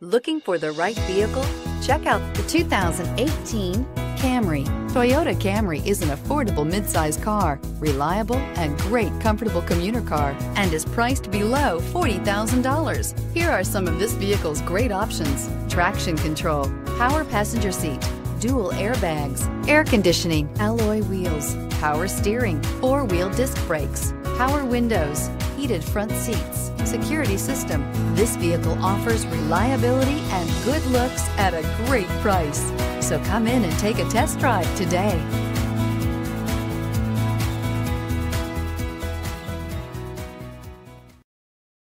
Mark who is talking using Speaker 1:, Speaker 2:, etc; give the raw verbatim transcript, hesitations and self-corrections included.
Speaker 1: Looking for the right vehicle? Check out the two thousand eighteen Camry. Toyota Camry is an affordable midsize car, reliable and great comfortable commuter car, and is priced below forty thousand dollars. Here are some of this vehicle's great options: traction control, power passenger seat, dual airbags, air conditioning, alloy wheels, power steering, four-wheel disc brakes, power windows, heated front seats, security system. This vehicle offers reliability and good looks at a great price. So come in and take a test drive today.